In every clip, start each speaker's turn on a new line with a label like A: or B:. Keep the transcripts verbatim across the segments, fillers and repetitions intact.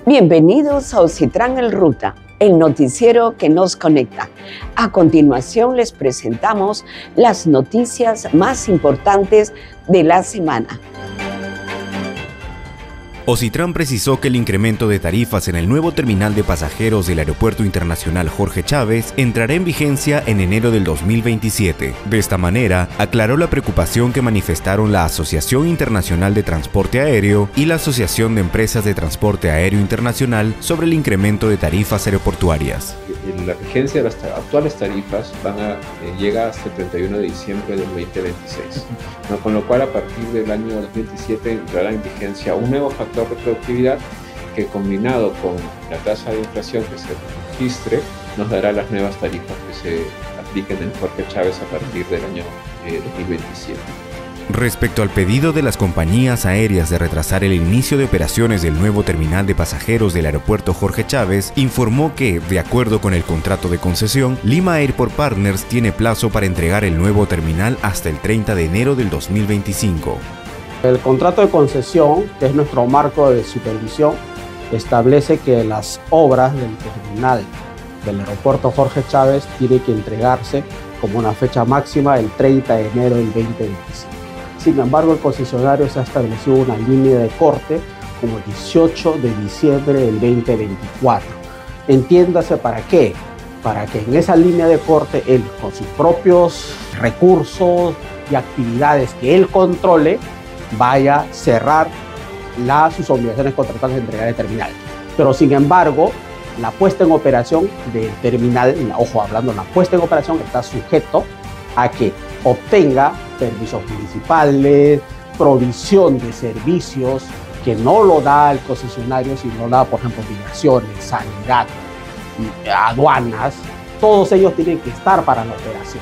A: Bienvenidos a Ocitran El Ruta, el noticiero que nos conecta. A continuación les presentamos las noticias más importantes de la semana.
B: Ocitran precisó que el incremento de tarifas en el nuevo terminal de pasajeros del Aeropuerto Internacional Jorge Chávez entrará en vigencia en enero del dos mil veintisiete. De esta manera, aclaró la preocupación que manifestaron la Asociación Internacional de Transporte Aéreo y la Asociación de Empresas de Transporte Aéreo Internacional sobre el incremento de tarifas aeroportuarias.
C: La vigencia de las actuales tarifas van a, eh, llega hasta el treinta y uno de diciembre del veinte veintiséis, ¿no? Con lo cual a partir del año dos mil veintisiete entrará en vigencia un nuevo factor de productividad que, combinado con la tasa de inflación que se registre, nos dará las nuevas tarifas que se apliquen en Jorge Chávez a partir del año eh, dos mil veintisiete.
B: Respecto al pedido de las compañías aéreas de retrasar el inicio de operaciones del nuevo terminal de pasajeros del aeropuerto Jorge Chávez, informó que, de acuerdo con el contrato de concesión, Lima Airport Partners tiene plazo para entregar el nuevo terminal hasta el treinta de enero del dos mil veinticinco.
D: El contrato de concesión, que es nuestro marco de supervisión, establece que las obras del terminal del aeropuerto Jorge Chávez tienen que entregarse como una fecha máxima el treinta de enero del veinte veinticinco. Sin embargo, el concesionario se ha establecido una línea de corte como el dieciocho de diciembre del veinte veinticuatro. Entiéndase para qué, para que en esa línea de corte él, con sus propios recursos y actividades que él controle, vaya a cerrar la, sus obligaciones contractuales de entregar el terminal. Pero sin embargo, la puesta en operación del terminal, ojo, hablando, la puesta en operación está sujeto a que obtenga permisos municipales, provisión de servicios que no lo da el concesionario, sino da, por ejemplo, migraciones, sanidad, aduanas. Todos ellos tienen que estar para la operación.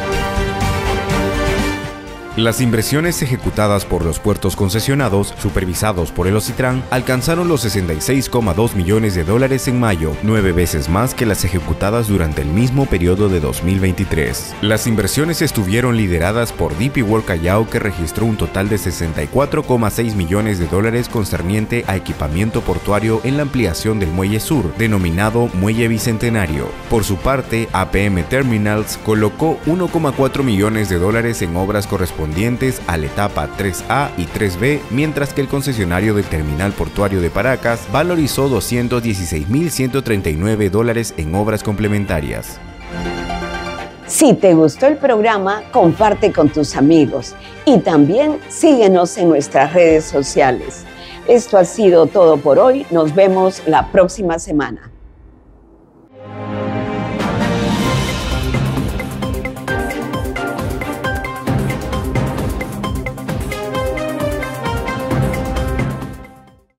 B: Las inversiones ejecutadas por los puertos concesionados, supervisados por el Ocitran, alcanzaron los sesenta y seis coma dos millones de dólares en mayo, nueve veces más que las ejecutadas durante el mismo periodo de dos mil veintitrés. Las inversiones estuvieron lideradas por D P World Callao, que registró un total de sesenta y cuatro coma seis millones de dólares concerniente a equipamiento portuario en la ampliación del Muelle Sur, denominado Muelle Bicentenario. Por su parte, A P M Terminals colocó uno coma cuatro millones de dólares en obras correspondientes a la etapa tres A y tres B, mientras que el concesionario del terminal portuario de Paracas valorizó doscientos dieciséis mil ciento treinta y nueve dólares en obras complementarias.
A: Si te gustó el programa, comparte con tus amigos y también síguenos en nuestras redes sociales. Esto ha sido todo por hoy. Nos vemos la próxima semana.